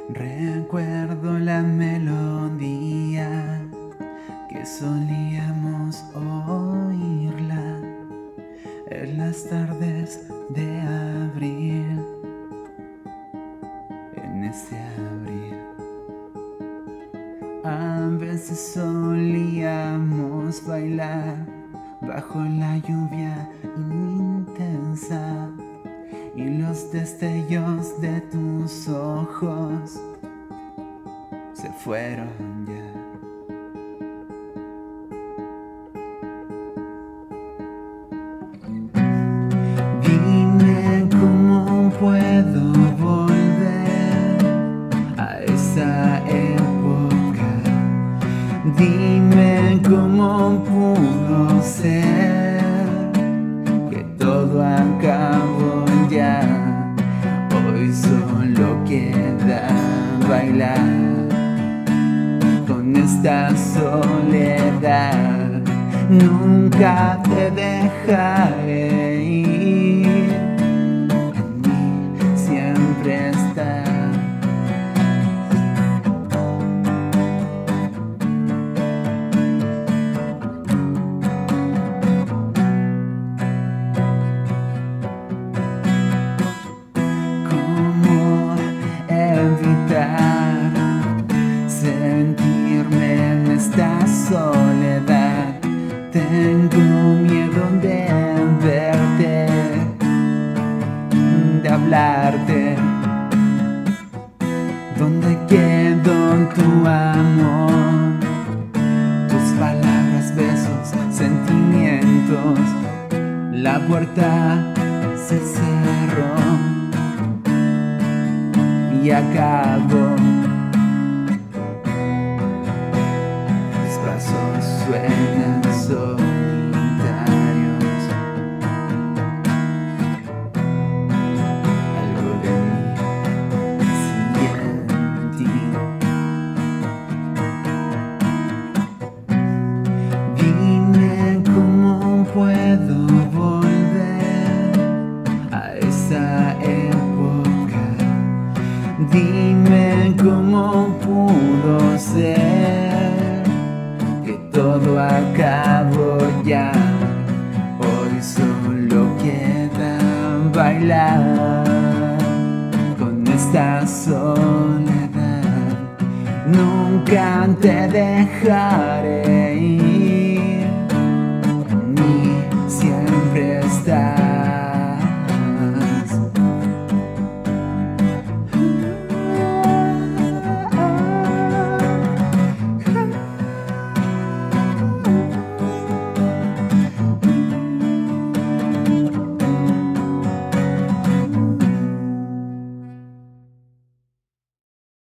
Recuerdo la melodía que solíamos oírla en las tardes de abril, en ese abril. A veces solíamos bailar bajo la lluvia intensa y los destellos de tus ojos se fueron ya. Dime cómo puedo volver a esa época. Dime cómo pudo ser que todo acabó ya. Hoy solo queda bailar con esta soledad. Nunca te dejaré ir, en mí siempre estás. Evitar sentirme en esta soledad. Tengo miedo de verte, de hablarte. ¿Dónde quedó tu amor? Tus palabras, besos, sentimientos. La puerta se cerró y acabó. Mis pasos suenan solitarios. Algo de mí sigue en ti. Dime cómo puedo volver a esa época. Dime cómo pudo ser que todo acabó ya. Hoy solo queda bailar con esta soledad. Nunca te dejaré